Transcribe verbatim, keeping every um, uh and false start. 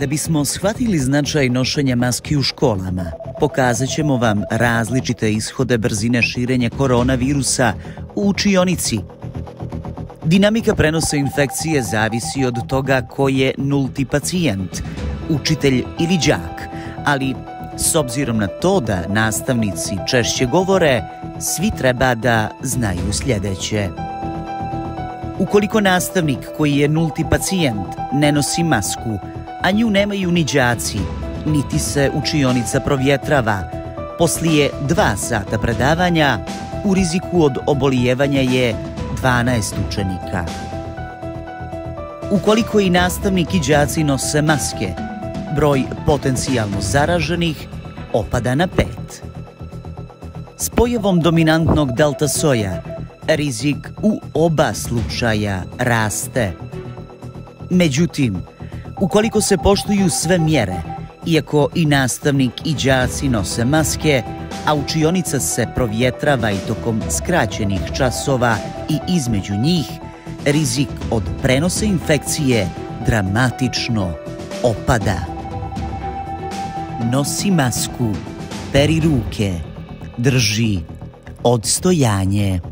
Da bismo shvatili značaj nošenja maski u školama, pokazat ćemo vam različite ishode brzine širenja koronavirusa u učionici. Dinamika prenosa infekcije zavisi od toga ko je nulti pacijent, učitelj ili đak, ali s obzirom na to da nastavnici češće govore, svi treba da znaju sljedeće. Ukoliko nastavnik koji je nulti pacijent ne nosi masku, a nju nemaju ni đaci, niti se učionica provjetrava, poslije dva sata predavanja u riziku od obolijevanja je dvanaest učenika. Ukoliko i nastavnik i đaci nose maske, broj potencijalno zaraženih opada na pet. S pojavom dominantnog delta soja, rizik u oba slučaja raste. Međutim, ukoliko se poštuju sve mjere, iako i nastavnik i đaci nose maske, a učionica se provjetrava i tokom skraćenih časova i između njih, rizik od prenosa infekcije dramatično opada. Nosi masku, peri ruke, drži odstojanje.